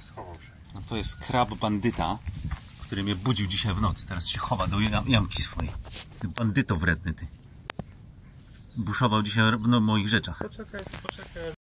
Schował się. No to jest krab bandyta, który mnie budził dzisiaj w nocy. Teraz się chowa do jamki swojej. Ty bandyto wredny, ty. Buszował dzisiaj w moich rzeczach. Poczekaj.